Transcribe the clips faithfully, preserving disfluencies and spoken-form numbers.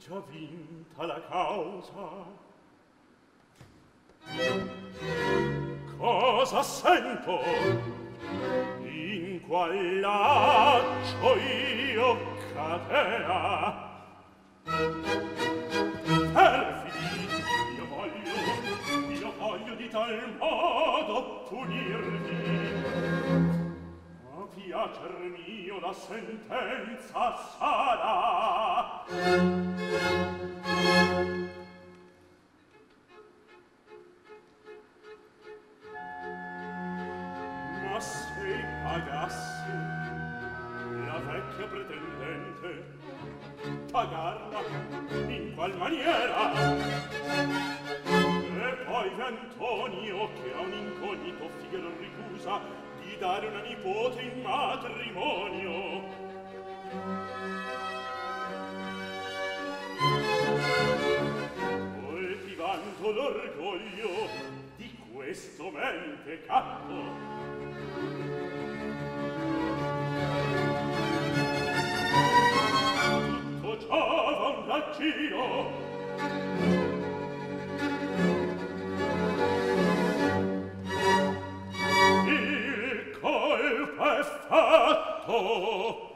già vinta la causa. Cosa sento? In qual laccio io cadea? Perfidi, io voglio, io voglio di tal modo punirvi. A piacer mio la sentenza sarà. Ma se pagassi la vecchia pretendente, pagarla in qual maniera? E poi Antonio, che a un incognito Figaro ricusa di dare una nipote in matrimonio. Coltivando l'orgoglio di questo mentecatto, tutto ciò va un raggio. Il colpo è fatto.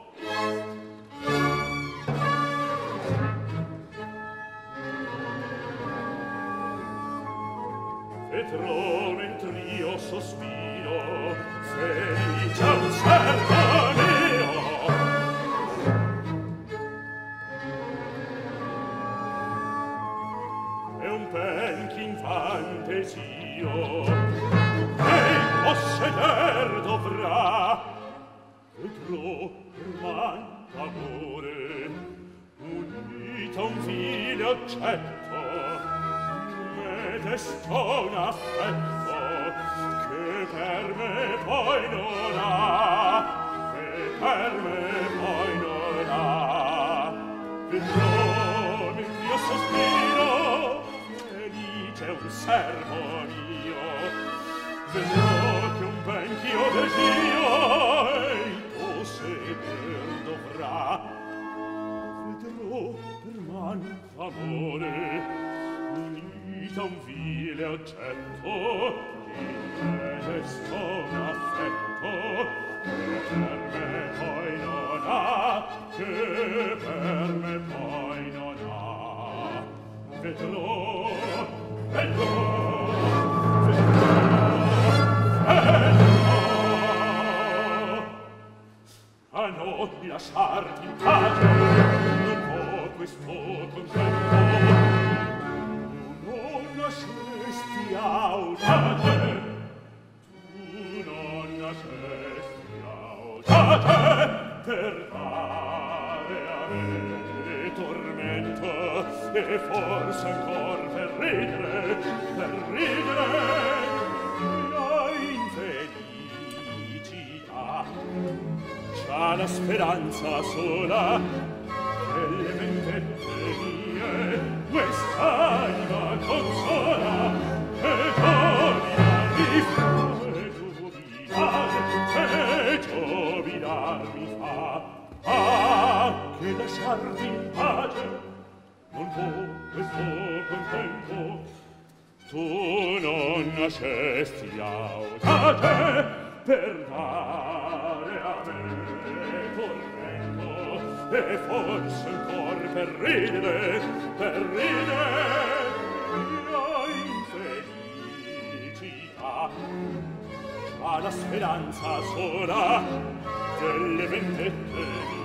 Vedrò mentr'io sospiro, felice un servo mio. E un ben ch'infante s'io, che posseder dovrà, vedrò per man amore, unito un fine accetto, me destò un affetto che per me poi non ha, che per me poi non ha. Vedrò mentr'io sospiro, felice un servo mio. Vedrò che un ben ch'io desio ei posseder dovrà. Vedrò per man amore, unita un vile accetto, in me destò un affetto che per me poi non ha, che per me poi non ha. Vedrò, vedrò, a non lasciarti in pace, non può questo contento. Tu non nascesti autate, tu non nascesti autate per dare a me tormento e forse ancor per ridere, per ridere mia infelicità. C'ha la speranza sola delle vendette mie, quest'anima consola, e giovinar mi fa, e giovinar, e giovinar mi fa. Ah, che lasciarti in pace non può questo contento. Tu non nascesti autate per dare a me tormento e forse ancor per ridere, per ridere mia infelicità. Ha la speranza sola delle vendette